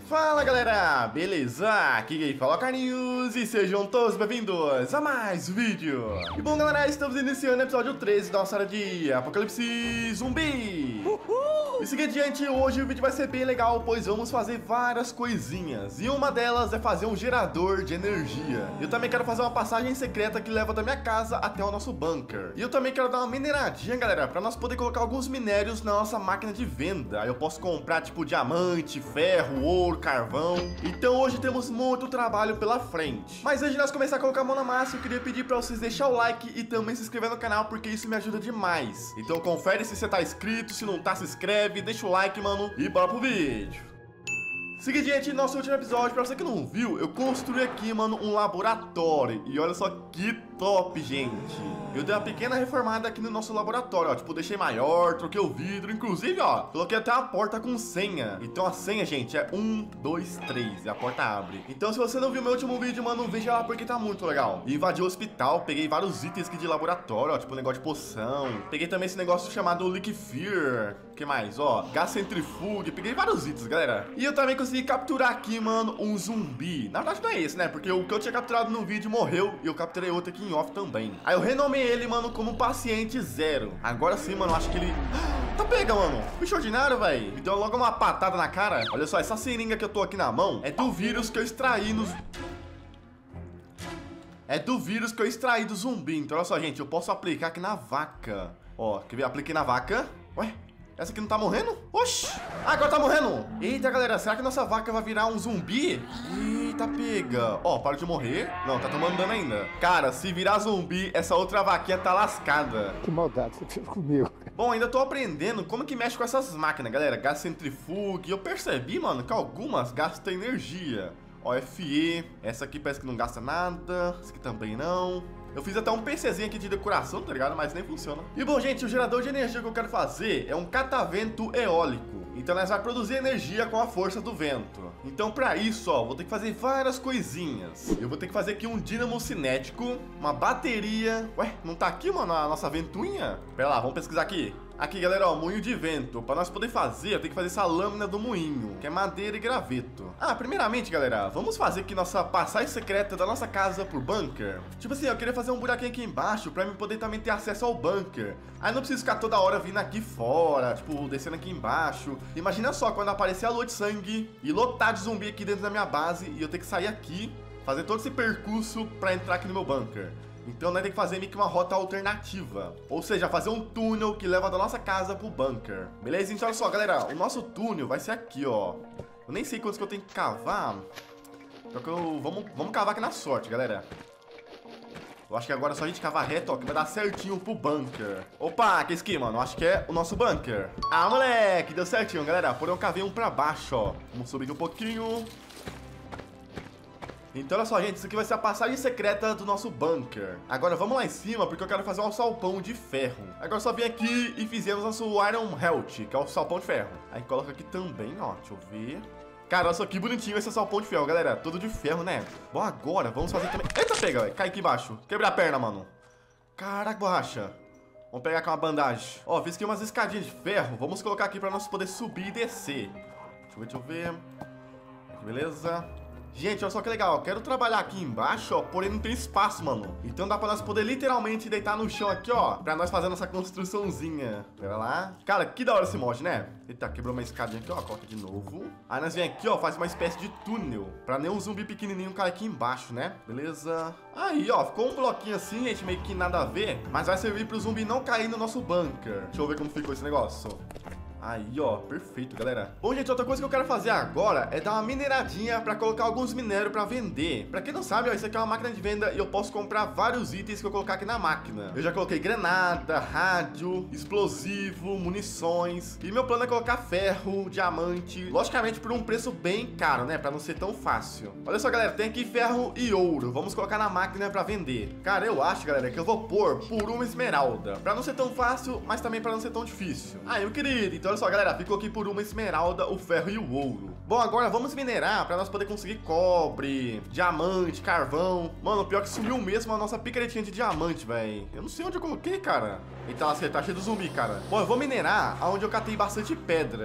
Fala galera, beleza? Aqui quem fala é o Carlinhos e sejam todos bem-vindos a mais um vídeo. E bom galera, estamos iniciando o episódio 13 da nossa área de Apocalipse Zumbi. E seguinte, gente, hoje o vídeo vai ser bem legal, pois vamos fazer várias coisinhas. E uma delas é fazer um gerador de energia. Eu também quero fazer uma passagem secreta que leva da minha casa até o nosso bunker. E eu também quero dar uma mineradinha, galera, pra nós poder colocar alguns minérios na nossa máquina de venda. Aí eu posso comprar, tipo, diamante, ferro, ouro, carvão. Então hoje temos muito trabalho pela frente. Mas antes de nós começar a colocar a mão na massa, eu queria pedir pra vocês deixar o like e também se inscrever no canal, porque isso me ajuda demais. Então confere se você tá inscrito, se não tá, se inscreve, deixa o like, mano, e bora pro vídeo. Seguinte, gente, nosso último episódio, pra você que não viu, eu construí aqui, mano, um laboratório. E olha só que top, gente. Eu dei uma pequena reformada aqui no nosso laboratório, ó. Tipo, deixei maior, troquei o vidro. Inclusive, ó, coloquei até a porta com senha. Então a senha, gente, é 1, 2, 3 e a porta abre. Então se você não viu meu último vídeo, mano, veja lá porque tá muito legal. E invadi o hospital, peguei vários itens aqui de laboratório, ó. Tipo, um negócio de poção. Peguei também esse negócio chamado Liquifear. O que mais? Ó, gás centrifuge. Peguei vários itens, galera. E eu também consegui capturar aqui, mano, um zumbi. Na verdade não é esse, né? Porque o que eu tinha capturado no vídeo morreu. E eu capturei outro aqui em off também. Aí eu renomei ele, mano, como paciente 0. Agora sim, mano, eu acho que ele... Tá pega, mano. Bicho ordinário, velho. Me deu logo uma patada na cara. Olha só, essa seringa que eu tô aqui na mão é do vírus que eu extraí nos... É do vírus que eu extraí do zumbi. Então, olha só, gente, eu posso aplicar aqui na vaca. Ó, quer ver? Apliquei na vaca. Ué? Essa aqui não tá morrendo? Oxi! Ah, agora tá morrendo! Eita, galera, será que nossa vaca vai virar um zumbi? Eita, pega! Ó, para de morrer. Não, tá tomando dano ainda. Cara, se virar zumbi, essa outra vaquinha tá lascada. Que maldade você fez comigo. Bom, ainda tô aprendendo como que mexe com essas máquinas, galera. Gás centrifuge. Eu percebi, mano, que algumas gastam energia. Ó, FE. Essa aqui parece que não gasta nada. Essa aqui também não. Eu fiz até um PCzinho aqui de decoração, tá ligado? Mas nem funciona. E bom, gente, o gerador de energia que eu quero fazer é um catavento eólico. Então nós vamos produzir energia com a força do vento. Então pra isso, ó, vou ter que fazer várias coisinhas. Eu vou ter que fazer aqui um dínamo cinético, uma bateria. Ué, não tá aqui, mano, a nossa ventoinha? Pera lá, vamos pesquisar aqui. Aqui, galera, ó, moinho de vento. Pra nós poder fazer, eu tenho que fazer essa lâmina do moinho, que é madeira e graveto. Ah, primeiramente, galera, vamos fazer aqui nossa passagem secreta da nossa casa pro bunker. Tipo assim, eu queria fazer um buraquinho aqui embaixo pra mim poder também ter acesso ao bunker. Aí não preciso ficar toda hora vindo aqui fora, tipo, descendo aqui embaixo. Imagina só quando aparecer a lua de sangue e lotar de zumbi aqui dentro da minha base e eu ter que sair aqui, fazer todo esse percurso pra entrar aqui no meu bunker. Então nós temos que fazer meio que uma rota alternativa. Ou seja, fazer um túnel que leva da nossa casa pro bunker. Beleza? Então olha só, galera, o nosso túnel vai ser aqui, ó. Eu nem sei quantos que eu tenho que cavar. Só que vamos cavar aqui na sorte, galera. Eu acho que agora é só a gente cavar reto, ó, que vai dar certinho pro bunker. Opa, que aqui, mano? Eu acho que é o nosso bunker. Ah, moleque, deu certinho, galera. Porém, eu cavei um pra baixo, ó. Vamos subir aqui um pouquinho. Então olha só, gente, isso aqui vai ser a passagem secreta do nosso bunker. Agora vamos lá em cima, porque eu quero fazer um salpão de ferro. Agora só vim aqui e fizemos nosso Iron Health, que é o salpão de ferro. Aí coloca aqui também, ó, deixa eu ver. Cara, olha só que bonitinho esse salpão de ferro, galera. Todo de ferro, né? Bom, agora vamos fazer também... Eita, pega, velho. Cai aqui embaixo. Quebra a perna, mano. Caraca, borracha. Vamos pegar aqui uma bandagem. Ó, fiz aqui umas escadinhas de ferro. Vamos colocar aqui pra nós poder subir e descer. Deixa eu ver. Aqui, beleza. Gente, olha só que legal, eu quero trabalhar aqui embaixo, ó, porém não tem espaço, mano. Então dá pra nós poder literalmente deitar no chão aqui, ó, pra nós fazer nossa construçãozinha. Pera lá. Cara, que da hora esse mod, né? Eita, quebrou uma escadinha aqui, ó, coloca de novo. Aí nós vem aqui, ó, faz uma espécie de túnel, pra nenhum zumbi pequenininho cair aqui embaixo, né? Beleza. Aí, ó, ficou um bloquinho assim, gente, meio que nada a ver, mas vai servir pro zumbi não cair no nosso bunker. Deixa eu ver como ficou esse negócio. Aí, ó, perfeito, galera. Bom, gente, outra coisa que eu quero fazer agora é dar uma mineradinha pra colocar alguns minérios pra vender. Pra quem não sabe, ó, isso aqui é uma máquina de venda e eu posso comprar vários itens que eu colocar aqui na máquina. Eu já coloquei granada, rádio, explosivo, munições. E meu plano é colocar ferro, diamante, logicamente por um preço bem caro, né? Pra não ser tão fácil. Olha só, galera, tem aqui ferro e ouro. Vamos colocar na máquina pra vender. Cara, eu acho, galera, que eu vou pôr por uma esmeralda. Pra não ser tão fácil, mas também pra não ser tão difícil. Ah, meu querido, então olha só, galera, ficou aqui por uma esmeralda, o ferro e o ouro. Bom, agora vamos minerar pra nós poder conseguir cobre, diamante, carvão. Mano, pior que sumiu mesmo a nossa picaretinha de diamante, velho. Eu não sei onde eu coloquei, cara. Eita, lasqueira, tá cheio de zumbi, cara. Bom, eu vou minerar onde eu catei bastante pedra.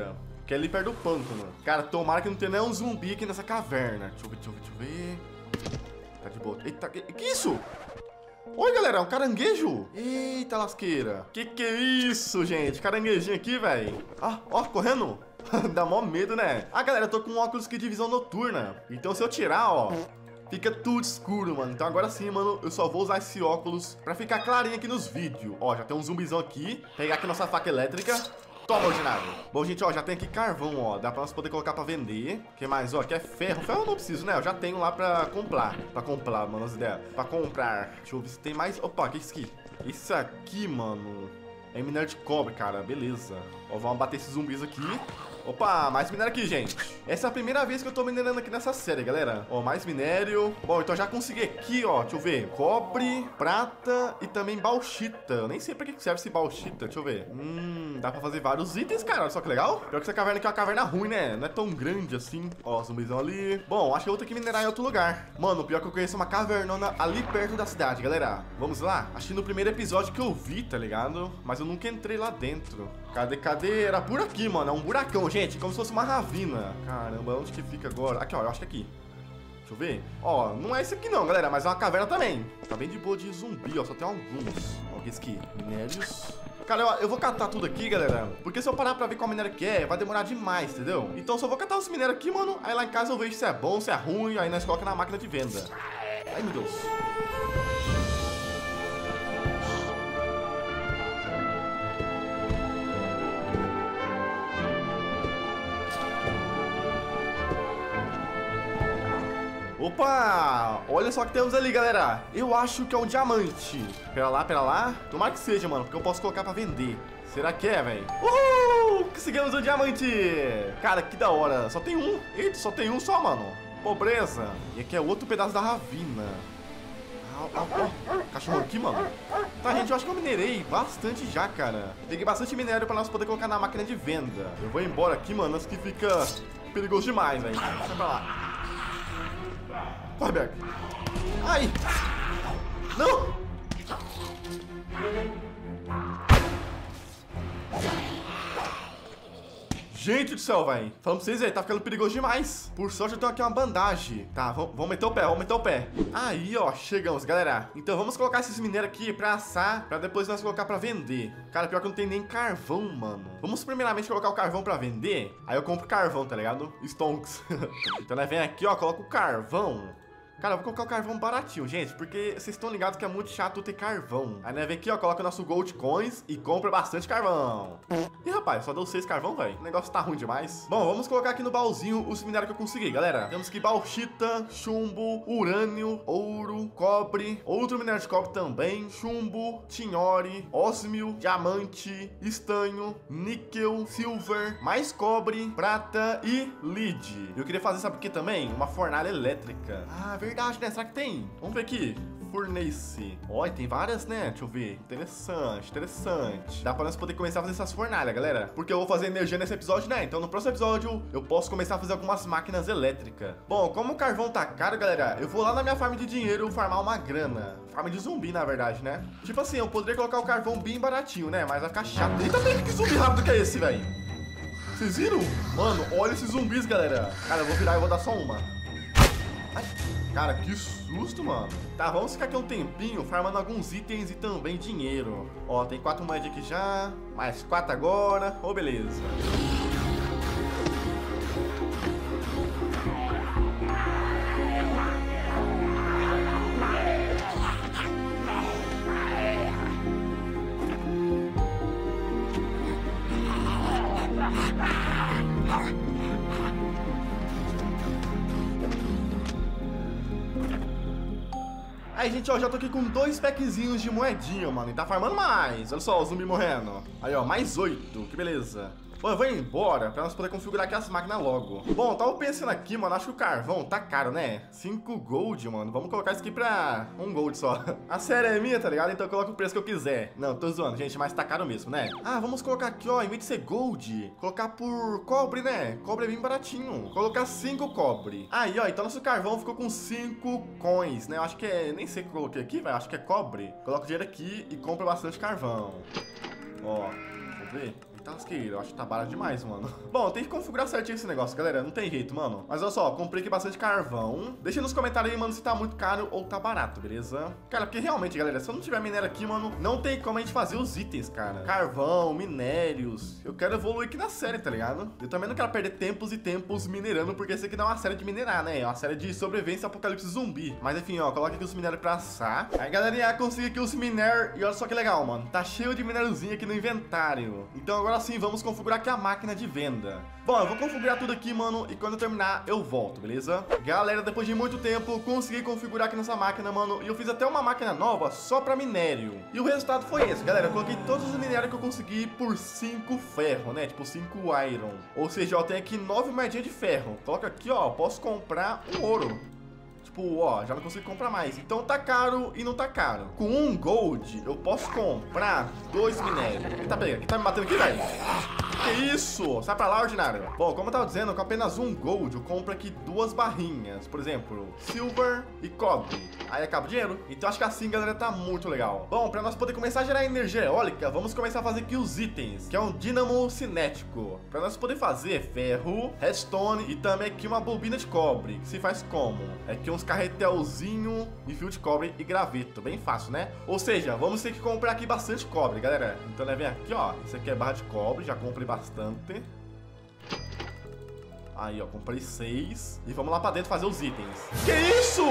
que é ali perto do pântano. Cara, tomara que não tenha nenhum zumbi aqui nessa caverna. Deixa eu ver. Tá de boa. Eita, que isso? Oi, galera, é um caranguejo. Eita, lasqueira. Que é isso, gente? Caranguejinho aqui, velho. Ah, ó, correndo. Dá mó medo, né? Ah, galera, eu tô com um óculos aqui de visão noturna. Então se eu tirar, ó, fica tudo escuro, mano. Então agora sim, mano, eu só vou usar esse óculos pra ficar clarinho aqui nos vídeos. Ó, já tem um zumbizão aqui. Pegar aqui nossa faca elétrica. Toma, ordinário. Bom, gente, ó, já tem aqui carvão, ó. Dá pra nós poder colocar pra vender. O que mais? Ó, aqui é ferro. Ferro eu não preciso, né? Eu já tenho lá pra comprar. Pra comprar, mano, as ideias. Pra comprar. Deixa eu ver se tem mais. Opa, que é isso aqui? Isso aqui, mano, é minério de cobre, cara. Beleza. Ó, vamos bater esses zumbis aqui. Opa, mais minério aqui, gente. Essa é a primeira vez que eu tô minerando aqui nessa série, galera. Ó, mais minério. Bom, então já consegui aqui, ó. Deixa eu ver. Cobre, prata e também bauxita. Eu nem sei pra que serve esse bauxita. Deixa eu ver. Dá pra fazer vários itens, cara. Olha só que legal. Pior que essa caverna aqui é uma caverna ruim, né? Não é tão grande assim. Ó, zumbizão ali. Bom, acho que eu vou ter que minerar em outro lugar. Mano, pior que eu conheço uma cavernona ali perto da cidade, galera. Vamos lá? Acho que no primeiro episódio que eu vi, tá ligado? Mas eu nunca entrei lá dentro. Cadê? Era por aqui, mano. É um buracão, gente. Como se fosse uma ravina. Caramba, onde que fica agora? Aqui, ó. Eu acho que é aqui. Deixa eu ver. Ó, não é esse aqui não, galera. Mas é uma caverna também. Tá bem de boa de zumbi, ó. Só tem alguns. Ó, esse aqui. Minérios. Cara, eu vou catar tudo aqui, galera. Porque se eu parar pra ver qual minério que é, vai demorar demais, entendeu? Então só vou catar os minérios aqui, mano. Aí lá em casa eu vejo se é bom, se é ruim. Aí nós colocamos na máquina de venda. Ai, meu Deus. Opa! Olha só o que temos ali, galera. Eu acho que é um diamante. Pera lá. Tomara que seja, mano, porque eu posso colocar pra vender. Será que é, velho? Uhul! Conseguimos um diamante! Cara, que da hora. Só tem um. Eita, só tem um só, mano. Pobreza. E aqui é outro pedaço da ravina. Cachorro aqui, mano. Tá, gente, eu acho que eu minerei bastante já, cara. Peguei bastante minério pra nós poder colocar na máquina de venda. Eu vou embora aqui, mano, antes que fica perigoso demais, velho. Sai pra lá. Corre, Berg. Ai! Não! Gente do céu, velho. Falando pra vocês aí, tá ficando perigoso demais. Por sorte, eu tenho aqui uma bandagem. Tá, vamos meter o pé, Aí, ó, chegamos, galera. Então vamos colocar esses minérios aqui pra assar, pra depois nós colocar pra vender. Cara, pior que eu não tenho nem carvão, mano. Vamos primeiramente colocar o carvão pra vender. Aí eu compro carvão, tá ligado? Stonks. Então nós vem aqui, ó, coloca o carvão. Cara, eu vou colocar o carvão baratinho, gente, porque vocês estão ligados que é muito chato ter carvão. Aí, né, vem aqui, ó, coloca o nosso Gold Coins e compra bastante carvão. Ih, rapaz, só deu 6 carvão, velho. O negócio tá ruim demais. Bom, vamos colocar aqui no baúzinho os minérios que eu consegui, galera. Temos aqui bauxita, chumbo, urânio, ouro, cobre, outro minério de cobre também, chumbo, tinhore, ósmio, diamante, estanho, níquel, silver, mais cobre, prata e lead. Eu queria fazer, sabe o que também? Uma fornalha elétrica. Ah, verdade, né? Será que tem? Vamos ver aqui. Furnace. Olha, tem várias, né? Deixa eu ver. Interessante. Dá pra nós poder começar a fazer essas fornalhas, galera. Porque eu vou fazer energia nesse episódio, né? Então no próximo episódio eu posso começar a fazer algumas máquinas elétricas. Bom, como o carvão tá caro, galera, eu vou lá na minha farm de dinheiro farmar uma grana. Farm de zumbi, na verdade, né? Tipo assim, eu poderia colocar o carvão bem baratinho, né? Mas vai ficar chato. Eita, que zumbi rápido que é esse, velho? Vocês viram? Mano, olha esses zumbis, galera. Cara, eu vou virar e vou dar só uma. Ai. Cara, que susto, mano. Tá, vamos ficar aqui um tempinho farmando alguns itens e também dinheiro. Ó, tem 4 moedas aqui já. Mais 4 agora. Ô, beleza. Aí, gente, ó, já tô aqui com 2 packzinhos de moedinha, mano. E tá farmando mais. Olha só, o zumbi morrendo. Aí, ó, mais 8. Que beleza. Bom, eu vou embora pra nós poder configurar aqui as máquinas logo. Bom, eu tava pensando aqui, mano, acho que o carvão tá caro, né? 5 gold, mano. Vamos colocar isso aqui pra 1 gold só. A série é minha, tá ligado? Então eu coloco o preço que eu quiser. Não, tô zoando, gente, mas tá caro mesmo, né? Ah, vamos colocar aqui, ó, em vez de ser gold, colocar por cobre, né? Cobre é bem baratinho. Colocar 5 cobre. Aí, ó, então nosso carvão ficou com 5 coins, né? Eu acho que é... Nem sei o que eu coloquei aqui, velho. Acho que é cobre. Coloca o dinheiro aqui e compra bastante carvão. Ó... Ver. Eita lasqueira, eu acho que tá barato demais, mano. Bom, tem que configurar certinho esse negócio, galera. Não tem jeito, mano. Mas olha só, comprei aqui bastante carvão. Deixa nos comentários aí, mano, se tá muito caro ou tá barato, beleza? Cara, porque realmente, galera, se eu não tiver minério aqui, mano, não tem como a gente fazer os itens, cara. Carvão, minérios. Eu quero evoluir aqui na série, tá ligado? Eu também não quero perder tempos e tempos minerando, porque esse aqui não é uma série de minerar, né? É uma série de sobrevivência apocalipse zumbi. Mas enfim, ó, coloca aqui os minérios pra assar. Aí, galerinha, consegui aqui os minérios. E olha só que legal, mano. Tá cheio de minériozinho aqui no inventário. Então agora sim, vamos configurar aqui a máquina de venda. Bom, eu vou configurar tudo aqui, mano, e quando eu terminar, eu volto, beleza? Galera, depois de muito tempo, consegui configurar aqui nessa máquina, mano, e eu fiz até uma máquina nova só pra minério. E o resultado foi esse, galera. Eu coloquei todos os minérios que eu consegui por 5 ferro, né? Tipo, 5 iron. Ou seja, ó, tem aqui 9 moedinhas de ferro. Coloca aqui, ó, posso comprar um ouro. Tipo, ó, já não consigo comprar mais. Então tá caro e não tá caro. Com 1 gold, eu posso comprar 2 minérios. Eita, pega, quem tá me batendo aqui, velho? Que isso? Sai pra lá, ordinário. Bom, como eu tava dizendo, com apenas 1 gold, eu compro aqui 2 barrinhas. Por exemplo, silver e cobre. Aí acaba o dinheiro. Então acho que assim, galera, tá muito legal. Bom, pra nós poder começar a gerar energia eólica, vamos começar a fazer aqui os itens, que é um dínamo cinético. Pra nós poder fazer ferro, redstone e também aqui uma bobina de cobre. Que se faz como? É aqui uns carretelzinho e fio de cobre e graveto. Bem fácil, né? Ou seja, vamos ter que comprar aqui bastante cobre, galera. Então, né, vem aqui, ó. Isso aqui é barra de cobre, já comprei bastante. Aí, ó, comprei 6. E vamos lá pra dentro fazer os itens. Que isso?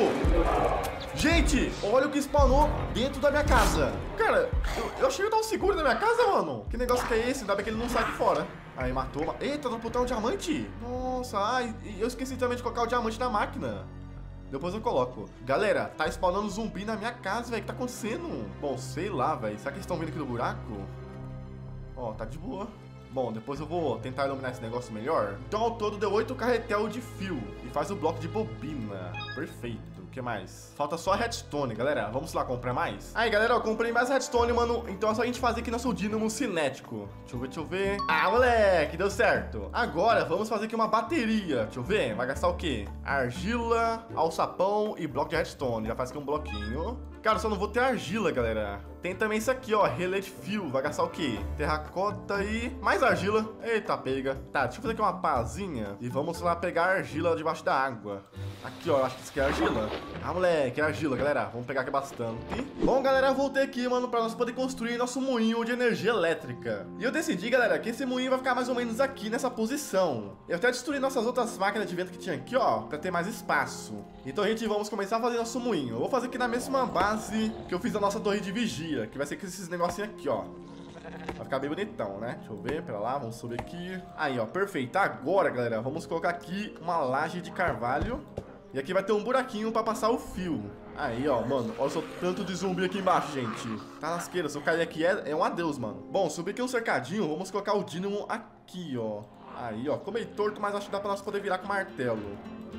Gente, olha o que spawnou dentro da minha casa. Cara, eu achei que eu tava seguro na minha casa, mano. Que negócio que é esse? Ainda bem que ele não sai de fora. Aí, matou. Eita, não botar um diamante. Nossa, ai, eu esqueci também de colocar o diamante na máquina. Depois eu coloco. Galera, tá spawnando zumbi na minha casa, velho. O que tá acontecendo? Bom, sei lá, velho. Será que eles estão vindo aqui do buraco? Ó, tá de boa. Bom, depois eu vou tentar iluminar esse negócio melhor. Então, ao todo, deu 8 carretel de fio. E faz o bloco de bobina. Perfeito. O que mais? Falta só a redstone, galera. Vamos lá comprar mais? Aí, galera, eu comprei mais redstone, mano. Então é só a gente fazer aqui nosso dínamo cinético. Deixa eu ver. Ah, moleque, deu certo. Agora, vamos fazer aqui uma bateria. Deixa eu ver. Vai gastar o quê? Argila, alçapão e bloco de redstone. Já faz aqui um bloquinho. Cara, só não vou ter argila, galera. Tem também isso aqui, ó, relé de fio. Vai gastar o quê? Terracota e mais argila. Eita, pega. Tá, deixa eu fazer aqui uma pazinha. E vamos lá pegar a argila debaixo da água. Aqui, ó, acho que isso aqui é argila. Ah, moleque, é argila, galera. Vamos pegar aqui bastante. Bom, galera, eu voltei aqui, mano, pra nós poder construir nosso moinho de energia elétrica. E eu decidi, galera, que esse moinho vai ficar mais ou menos aqui nessa posição. Eu até destruí nossas outras máquinas de vento que tinha aqui, ó, pra ter mais espaço. Então, gente, vamos começar a fazer nosso moinho. Eu vou fazer aqui na mesma base que eu fiz a nossa torre de vigia, que vai ser com esses negocinhos aqui, ó. Vai ficar bem bonitão, né? Deixa eu ver, pera lá, vamos subir aqui. Aí, ó, perfeito. Agora, galera, vamos colocar aqui uma laje de carvalho. E aqui vai ter um buraquinho pra passar o fio. Aí, ó, mano, olha só tanto de zumbi aqui embaixo, gente. Tá lasqueira, se eu cair aqui é um adeus, mano. Bom, subir aqui um cercadinho, vamos colocar o dínamo aqui, ó. Aí, ó, ficou meio torto, mas acho que dá pra nós poder virar com martelo.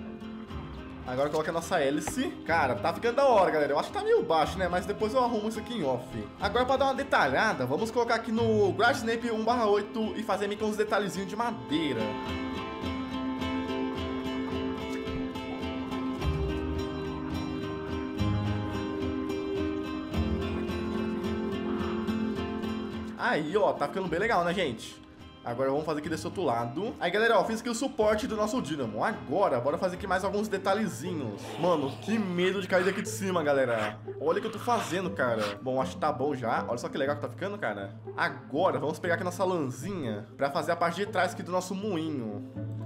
Agora coloca a nossa hélice. Cara, tá ficando da hora, galera. Eu acho que tá meio baixo, né? Mas depois eu arrumo isso aqui em off. Agora, pra dar uma detalhada, vamos colocar aqui no Grassnape 1/8 e fazer meio que uns detalhezinhos de madeira. Aí, ó, tá ficando bem legal, né, gente? Agora vamos fazer aqui desse outro lado. Aí, galera, ó, fiz aqui o suporte do nosso dínamo. Agora, bora fazer aqui mais alguns detalhezinhos. Mano, que medo de cair daqui de cima, galera. Olha o que eu tô fazendo, cara. Bom, acho que tá bom já. Olha só que legal que tá ficando, cara. Agora, vamos pegar aqui nossa lãzinha pra fazer a parte de trás aqui do nosso moinho.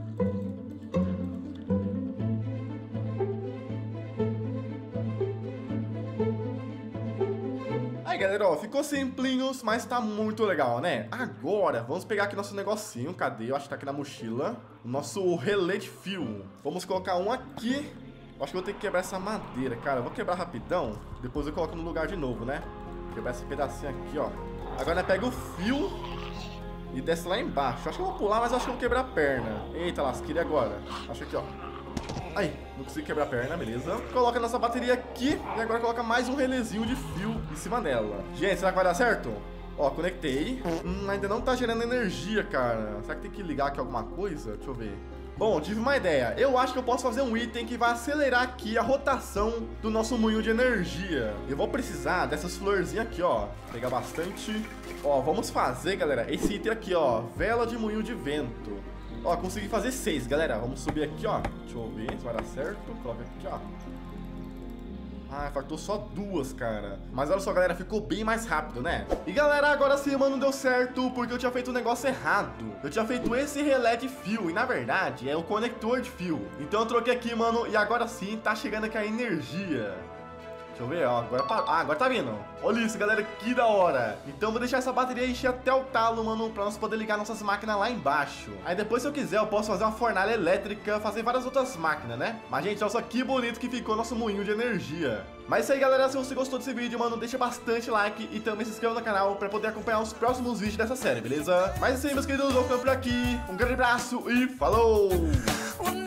Aí, galera, ó, ficou simplinhos, mas tá muito legal, né? Agora, vamos pegar aqui nosso negocinho. Cadê? Eu acho que tá aqui na mochila. O nosso relé de fio. Vamos colocar um aqui. Eu acho que eu vou ter que quebrar essa madeira, cara. Eu vou quebrar rapidão. Depois eu coloco no lugar de novo, né? Quebrar esse pedacinho aqui, ó. Agora, pega o fio e desce lá embaixo. Eu acho que eu vou pular, mas eu acho que eu vou quebrar a perna. Eita, lasqueira, e agora? Acho aqui, ó. Aí, não consegui quebrar a perna, beleza. Coloca nossa bateria aqui e agora coloca mais um relézinho de fio em cima dela. Gente, será que vai dar certo? Ó, conectei. Ainda não tá gerando energia, cara. Será que tem que ligar aqui alguma coisa? Deixa eu ver. Bom, tive uma ideia. Eu acho que eu posso fazer um item que vai acelerar aqui a rotação do nosso moinho de energia. Eu vou precisar dessas florzinhas aqui, ó. Vou pegar bastante. Ó, vamos fazer, galera, esse item aqui, ó. Vela de moinho de vento. Ó, consegui fazer 6, galera. Vamos subir aqui, ó. Deixa eu ver se vai dar certo. Coloca aqui, ó. Ah, faltou só 2, cara. Mas olha só, galera, ficou bem mais rápido, né? E galera, agora sim, mano, deu certo, porque eu tinha feito um negócio errado. Eu tinha feito esse relé de fio, e na verdade é o conector de fio. Então eu troquei aqui, mano, e agora sim tá chegando aqui a energia. Deixa eu ver, ó, agora tá vindo. Olha isso, galera, que da hora. Então eu vou deixar essa bateria encher até o talo, mano, pra nós poder ligar nossas máquinas lá embaixo. Aí depois, se eu quiser, eu posso fazer uma fornalha elétrica, fazer várias outras máquinas, né? Mas, gente, olha só que bonito que ficou nosso moinho de energia. Mas é isso aí, galera, se você gostou desse vídeo, mano, deixa bastante like e também se inscreva no canal pra poder acompanhar os próximos vídeos dessa série, beleza? Mas é isso aí, meus queridos, eu vou ficando por aqui. Um grande abraço e falou!